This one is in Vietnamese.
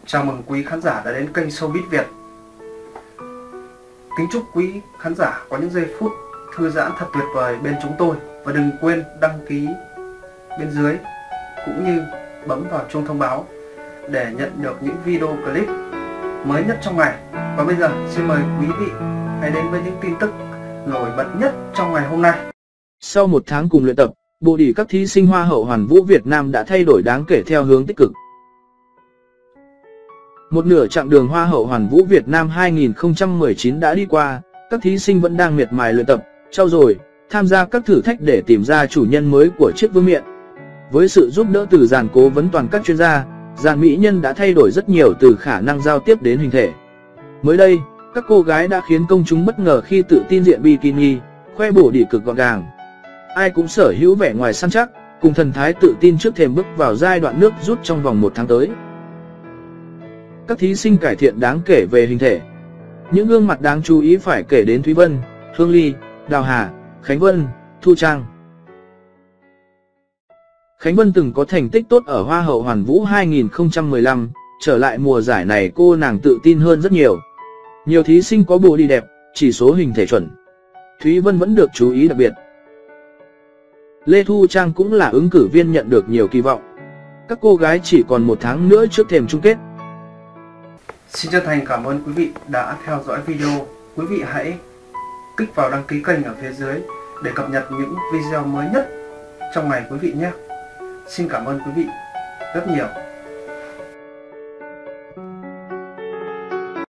Chào mừng quý khán giả đã đến kênh Showbiz Việt. Kính chúc quý khán giả có những giây phút thư giãn thật tuyệt vời bên chúng tôi. Và đừng quên đăng ký bên dưới cũng như bấm vào chuông thông báo để nhận được những video clip mới nhất trong ngày. Và bây giờ xin mời quý vị hãy đến với những tin tức nổi bật nhất trong ngày hôm nay. Sau một tháng cùng luyện tập, bộ đỉ các thí sinh Hoa hậu Hoàn vũ Việt Nam đã thay đổi đáng kể theo hướng tích cực. Một nửa chặng đường Hoa hậu Hoàn vũ Việt Nam 2019 đã đi qua, các thí sinh vẫn đang miệt mài luyện tập, trau dồi, tham gia các thử thách để tìm ra chủ nhân mới của chiếc vương miện. Với sự giúp đỡ từ dàn cố vấn toàn các chuyên gia, dàn mỹ nhân đã thay đổi rất nhiều từ khả năng giao tiếp đến hình thể. Mới đây, các cô gái đã khiến công chúng bất ngờ khi tự tin diện bikini, khoe bộ đỉ cực gọn gàng. Ai cũng sở hữu vẻ ngoài săn chắc, cùng thần thái tự tin trước thềm bước vào giai đoạn nước rút trong vòng 1 tháng tới. Các thí sinh cải thiện đáng kể về hình thể. Những gương mặt đáng chú ý phải kể đến Thúy Vân, Hương Ly, Đào Hà, Khánh Vân, Thu Trang. Khánh Vân từng có thành tích tốt ở Hoa hậu Hoàn vũ 2015, trở lại mùa giải này cô nàng tự tin hơn rất nhiều. Nhiều thí sinh có bộ đi đẹp, chỉ số hình thể chuẩn. Thúy Vân vẫn được chú ý đặc biệt. Lê Thu Trang cũng là ứng cử viên nhận được nhiều kỳ vọng. Các cô gái chỉ còn 1 tháng nữa trước thềm chung kết. Xin chân thành cảm ơn quý vị đã theo dõi video. Quý vị hãy kích vào đăng ký kênh ở phía dưới để cập nhật những video mới nhất trong ngày quý vị nhé. Xin cảm ơn quý vị rất nhiều.